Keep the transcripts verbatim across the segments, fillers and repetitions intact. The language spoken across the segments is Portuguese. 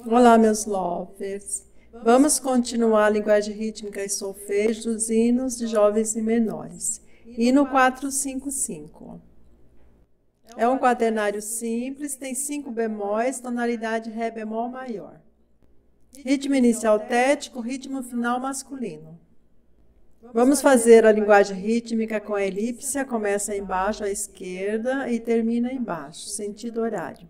Olá, meus lovers. Vamos continuar a linguagem rítmica e solfejo dos hinos de jovens e menores. Hino quatrocentos e cinquenta e cinco. É um quaternário simples, tem cinco bemóis, tonalidade Ré bemol maior. Ritmo inicial tético, ritmo final masculino. Vamos fazer a linguagem rítmica com a elipse, começa embaixo à esquerda e termina embaixo, sentido horário.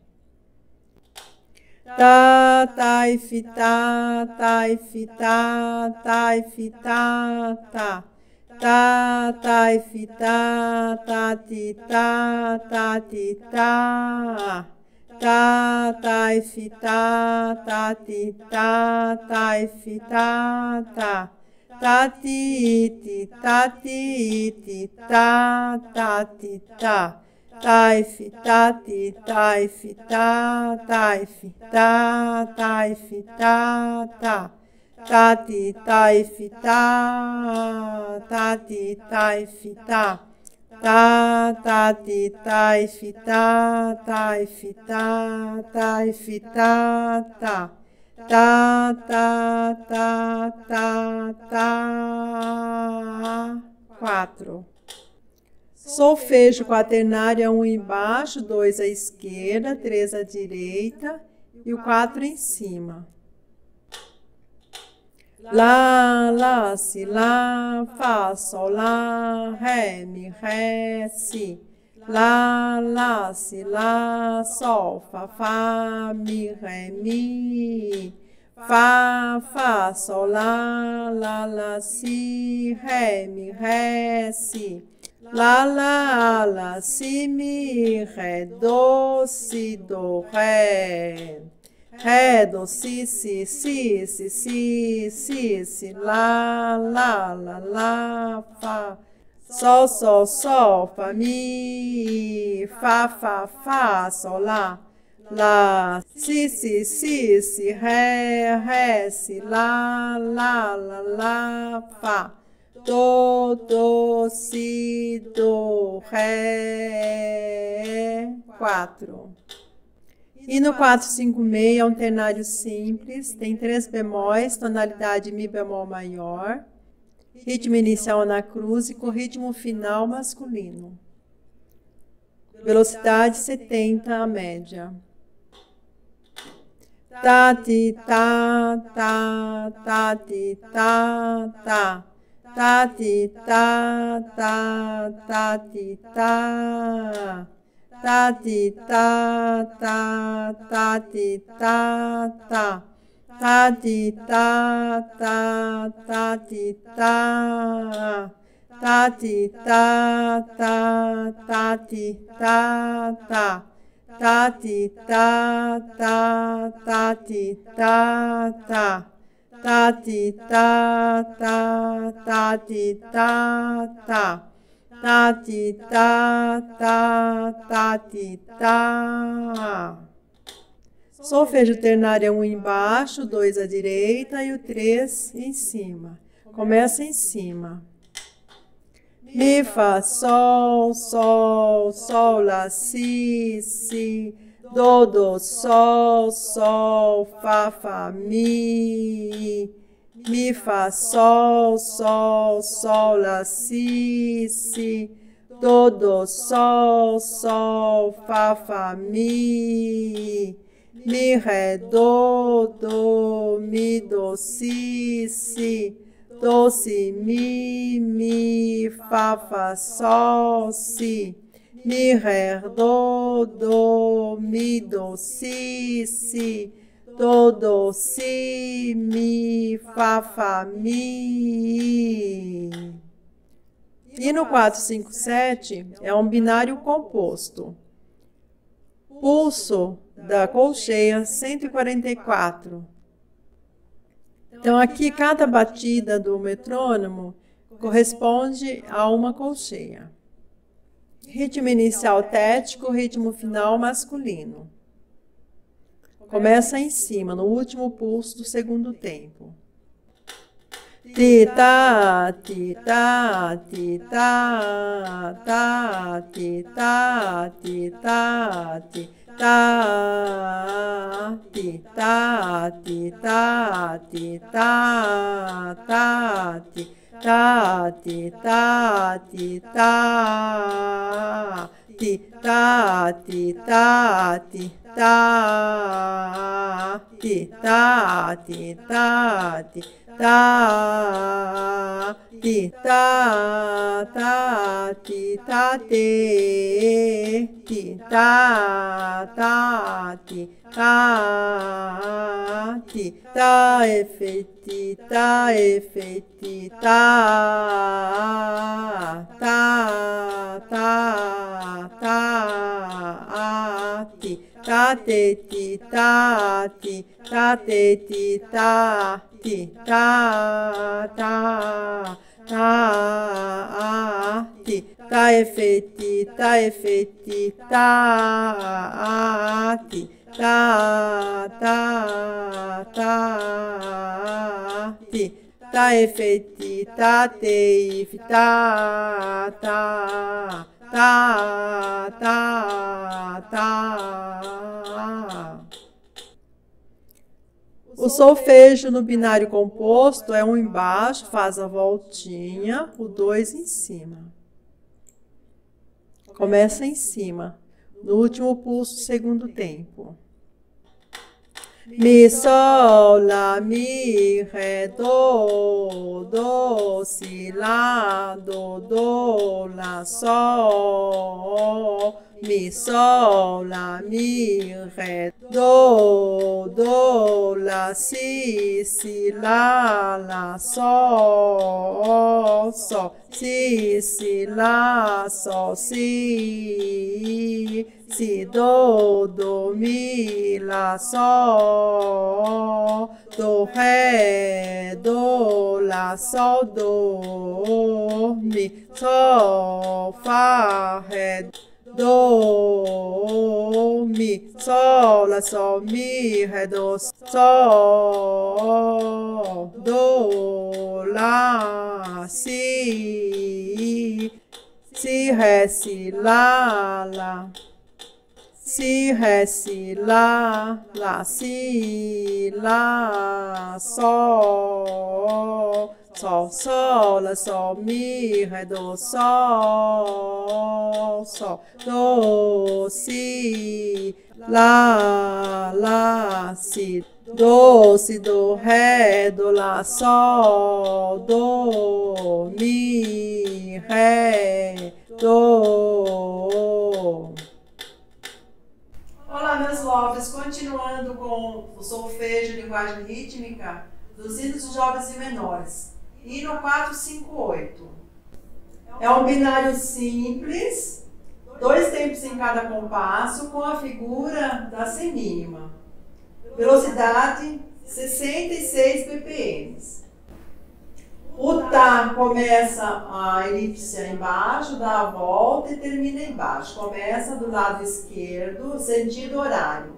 Ta, ta, e fi, ta, ta, e fi, ta, ta, e fi, ta, ta. Ta, ta, e fi, ta, ta, ti, ta, ta, ti, ta. Ta, ta, e fi, ta, ta, ti, ta, ta, e fi, ta, ta. Ta, ti, ti, ta, ti, ti, ta, ta, ti, ta. Ta, fi, ta, ti, ta, fi, ta, ta, fi, ta, ta, fi, ta, ta. Ta, ti, ta, fi, ta, ta, ti, ta, fi, ta. Ta, ta, ti, ta, fi, ta, ta, fi, ta, ta, fi, ta, ta. Ta, ta, ta, ta, ta. Quatro. Solfejo quaternário é um embaixo, dois à esquerda, três à direita e o quatro em cima. Lá, lá, si, lá, fá, sol, lá, ré, mi, ré, si. Lá, lá, si, lá, sol, fá, fá, mi, ré, mi. Fá, fá, sol, lá, lá, lá, si, ré, mi, ré, si. Lá, lá, lá, si, mi, ré, do, si, do, ré. Ré, do, si, si, si, si, si, si, si, lá, lá, lá, lá, fá. Sol, sol, sol, fá, mi, fá, fá, fá, sol, lá. Lá, si, si, si, si, ré, ré, si, lá, lá, lá, lá, fá. Do, do, si, do, ré. Quatro. Hino quatrocentos e cinquenta e seis é um ternário simples, tem três bemóis, tonalidade Mi bemol maior, ritmo inicial na cruz e com ritmo final masculino. Velocidade setenta a média. Ta, ti, ta, ta, ta, ti, ta, ta. Ta, ti, ta, ta, ta, ti, ta. Ta, ti, ta, ta, ta, ti, ta, ta. Ta, ti, ta, ta, ta, ti, ta. Ta, ti, ta, ta, ta, ti, ta, ta. Ta, ti, ta, ta, ta, ti, ta, ta. Ta, ti, ta, ta, ta, ti, ta, ta. Ta, ti, ta, ta, ta, ti, ta. Solfejo ternário é um embaixo, dois à direita e o três em cima. Começa em cima. Mi, fá, sol, sol, sol, lá, si, si. Do, do, sol, sol, fá, fá, mi. Mi, fá, sol, sol, sol, lá, si, si. Do, do, sol, sol, fá, fá, mi. Mi, ré, do, do, mi, do, si, si. Do, si, mi, mi, fá, fá, sol, si. Mi, ré, do, do, mi, do, si, si. Do, do, si, mi, fá, fá, mi. Hino quatrocentos e cinquenta e sete é um binário composto. Pulso da colcheia cento e quarenta e quatro. Então, aqui, cada batida do metrônomo corresponde a uma colcheia. Ritmo inicial tético, ritmo final masculino. Começa em cima, no último pulso do segundo tempo. Ti, ta, ti, ta, ti, ta, ta, ti, ta, ti, ta, ti. tá, ti, tá, ti, tá, ti, tá, tá, ti, tá, ti, tá, ti, tá, ti, tá, ti, tá, ti, tá, ti, tá, ti, tá, ti, tá, ti, tá, tá, ti, tá, te, ti, tá, tá, ti, tá, ti, tá, efeiti, tá, efeiti, tá, tá, tá, tá, ti, tá, te, ti, tá, ti, tá, te, ti, tá, ti, tá, tá, tá, ti, tá, efeiti, tá, efeiti, tá, ti, tá, tá, tá, ti, tá, efeiti, tá, te, tá, tá, tá, tá, tá. O solfejo no binário composto é um embaixo, faz a voltinha, o dois em cima. Começa em cima, no último pulso, segundo tempo. Mi, sol, lá, mi, ré, do, do, si, lá, do, do, lá, sol. Mi, sol, lá, mi, ré, do, do, lá, si, si, lá, lá, sol, sol, si, si, lá, sol, si, si, do, do, mi, lá, sol, do, ré, do, lá, sol, do, mi, sol, fá, ré, do, mi, sol, lá, sol, mi, ré, do, sol, do, lá, si, si, ré, si, lá, lá, si, ré, si, lá, lá, si, lá, sol, sol, sol, lá, sol, mi, ré, do, sol, sol, do, si, lá, lá, si, do, si, do, ré, do, lá, sol, do, mi, ré, do. Olá, meus lovers, continuando com o solfejo, linguagem rítmica dos hinos de jovens e menores. Hino quatro, cinco, oito. É um binário simples, dois tempos em cada compasso, com a figura da semínima. Velocidade sessenta e seis B P Ms. O tá começa a elipse embaixo, dá a volta e termina embaixo. Começa do lado esquerdo, sentido horário.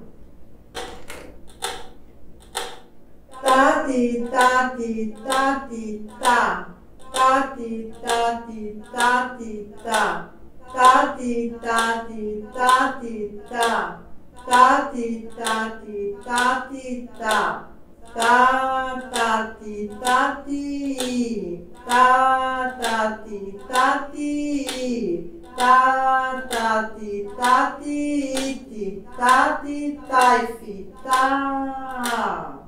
Tati, tati, tati, tá. Tati, tati, tati, tá. Tati, tati, tati, tá. Tati, tati, tati, tá. Ta, tati, tati, ta, tati, tati, ta, tati, tati, tati, taifi, ta.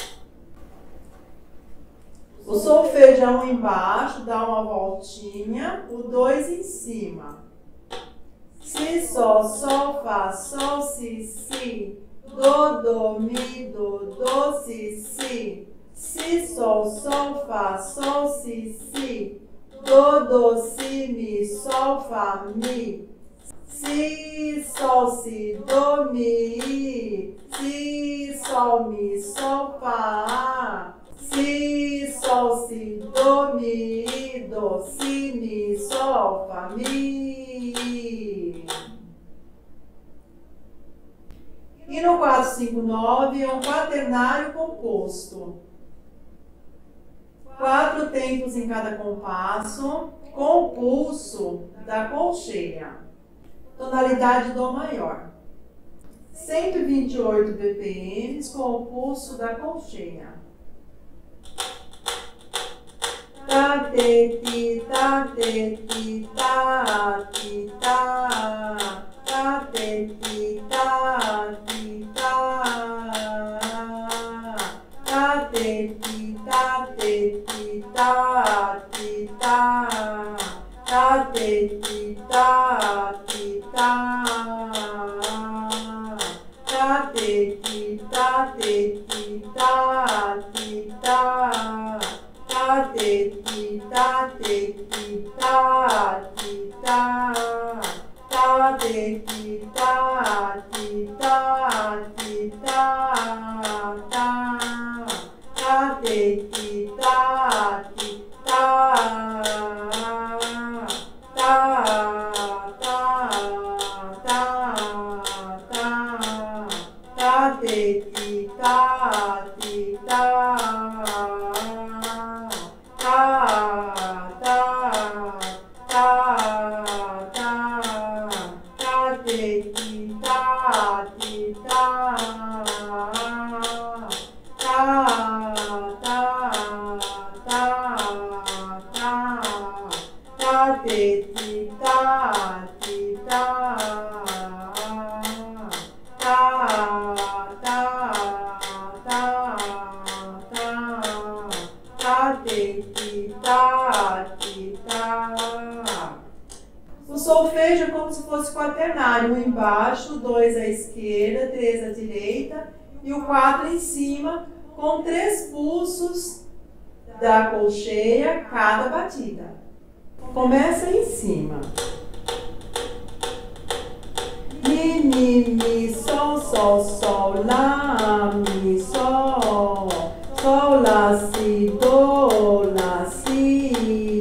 O solfejão embaixo, dá uma voltinha, o dois em cima. Si, sol, sol, fá, sol, si, si. Do, do, mi, do, do, si, si. Si, sol, sol, fá, sol, si, si. Do, do, si, mi, sol, fá, mi. Si, sol, si, do, mi. Si, sol, mi, sol, fá. Si, sol, si, do, mi, do, si, mi, sol, fá, mi. E no quatro, cinco, nove é um quaternário composto. Quatro tempos em cada compasso, com o pulso da colcheia. Tonalidade Dó maior. cento e vinte e oito B P Ms com o pulso da colcheia. Ta, te, ti, ta, te, ti, ta, ti, ta, ta, te, ti, ta, ti, ta, ta, te, ti, ta, te, ti, ta, ti, ta, ta, te, ti, ta, ti, ta, ta, te, ti, ta, te, ti, ta, ti, ta, ta, te, ti, ta, te, ti, ta, ti, ta, ta, te, ti, ta, ti, ta, ti, ta, ta, ta, te, ti, ta, ti, ta, ta, ta, ta, ta, ta, te, ti, ta, ti, ta, ta, ta, ta, ta, te, ti, ta, ti, ta, ta, ta, ta, ta, te, ti, ta, ti, ta, ta, ta, ta, te, ti, ta, ti, ta. O solfejo é como se fosse quaternário, um embaixo, dois à esquerda, três à direita e o quatro em cima, com três pulsos da colcheia cada batida. Começa em cima. Mi, mi, mi, sol, sol, sol, lá, mi, sol, sol, lá, si, do, lá, si,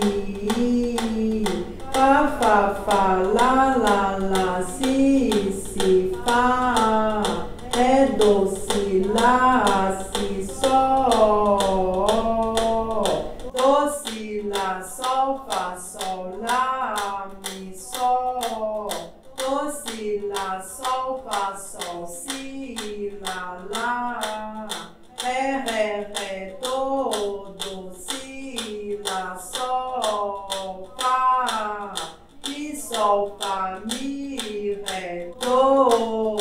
fa, fa, fa, lá, lá, lá, si, si, fa, ré, do, si, lá, si, sol, do, si, lá, sol, fa, sol, lá, mi, sol, do, si, lá, sol, fa, sol, si, lá, lá, ré, ré, ré, do, do, si, lá, sol, fa, mi, sol, fa, mi, ré, do,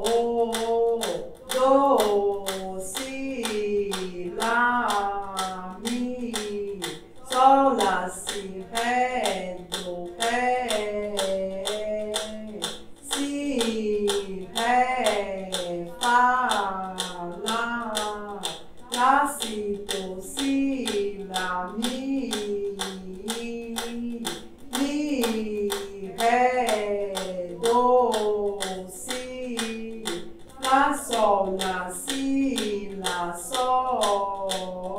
do, si, lá, mi, sol, lá, si, ré, do, ré, si, ré, fa, lá, lá, si, do, si, lá, mi, mi, ré, do, si, lá, sol, lá, si, lá, sol,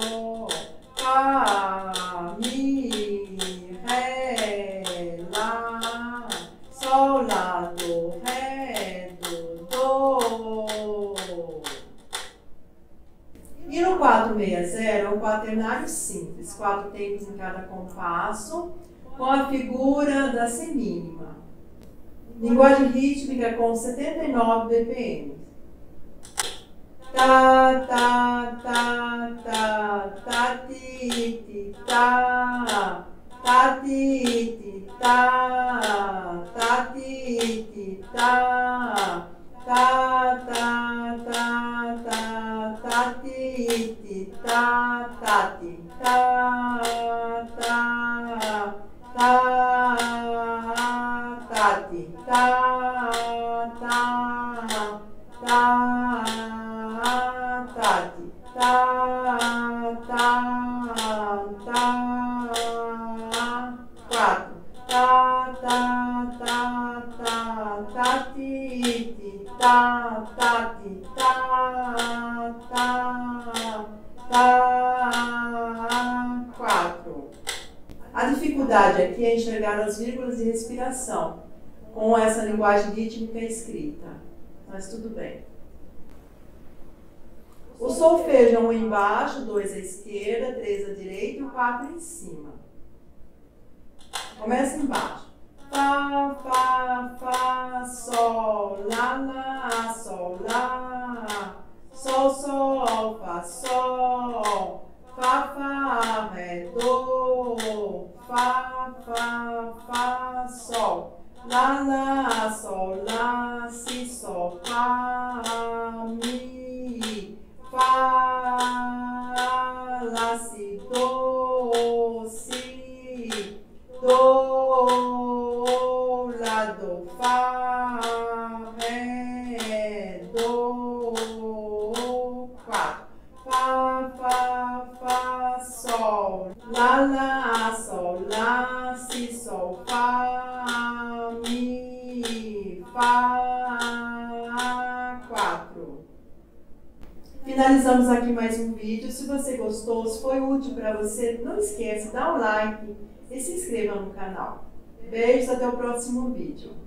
fa, mi, ré, lá, sol, lá, do, ré, do, do. E no quatro sessenta é um quaternário simples, quatro tempos em cada compasso, com a figura da semínima. Linguagem rítmica com setenta e nove B P M. Ta, ta, ta, ta, ta, ti, ti, ta, ta, ti, ti, ta, ta, ti, ti, ta, ta, ta, ta, ta, ta, ti, ti, ta, ta, ti, ta, ta, ta, ta, ti, ta, ta, ta, tati, ta, ta, ta, quatro, ta, ta, ta, ta, tati, ti, ta, tati, ta, ta, ta, quatro. A dificuldade aqui é enxergar as vírgulas de respiração com essa linguagem rítmica escrita, mas tudo bem. O solfejo é um embaixo, dois à esquerda, três à direita e o quatro em cima. Começa embaixo. Fá, fá, fá, sol, lá, lá, sol, lá. Sol, sol, fá, sol. Fá, fá, ré, do. Fá, fá, fá, sol. Lá, lá, sol, lá, si, sol, fá, mi. Fá, lá, si, do, si, do, lá, do, fá, ré, do, fá. Fá, fá, fá, sol, lá, lá, sol, lá, si, sol, fá, mi, fá, quatro. Finalizamos aqui mais um vídeo. Se você gostou, se foi útil para você, não esqueça, dá um like e se inscreva no canal. Beijos, até o próximo vídeo.